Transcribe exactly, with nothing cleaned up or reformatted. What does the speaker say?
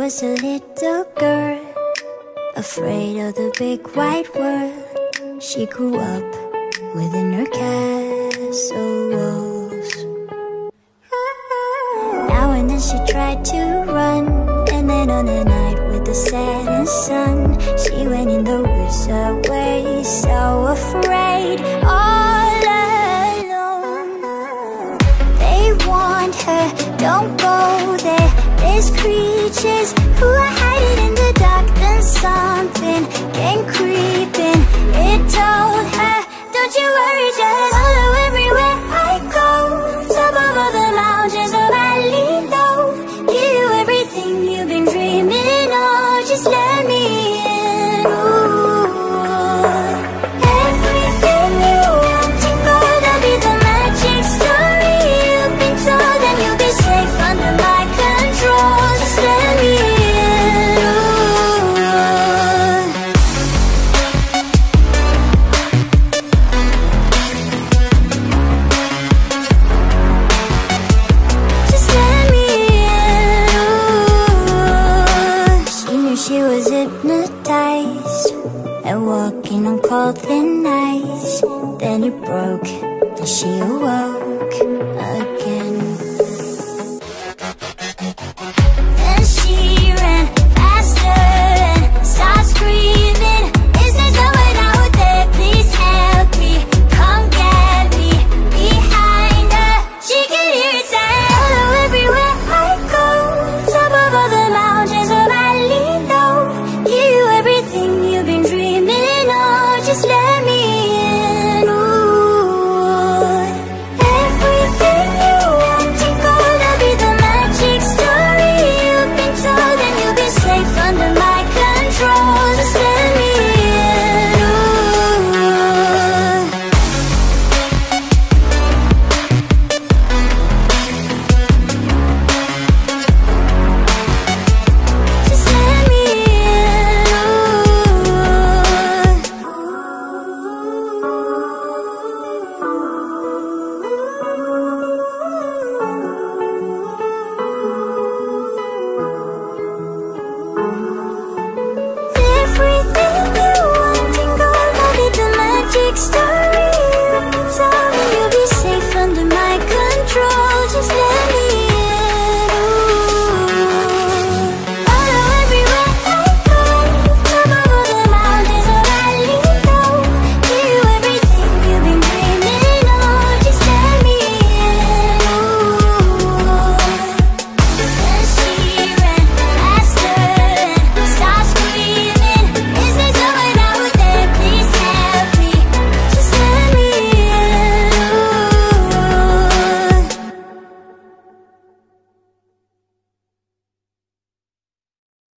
was a little girl, afraid of the big wide world. She grew up within her castle walls. Now and then she tried to run, and then on a night with the setting sun, she went in the woods away, so afraid, all alone. They warned her, don't go there, there's creatures who are hiding in the dark. Then something came creeping, it told her, don't you worry, just follow everywhere I go. Top of all the mountains, the valley low, give you everything you've been dreaming of, just let me in. Ooh. Everything you want to go, that'll be the magic story you've been told, and you'll be safe under my control, just let me in. She was hypnotized and walking on cold thin ice. Then it broke and she awoke.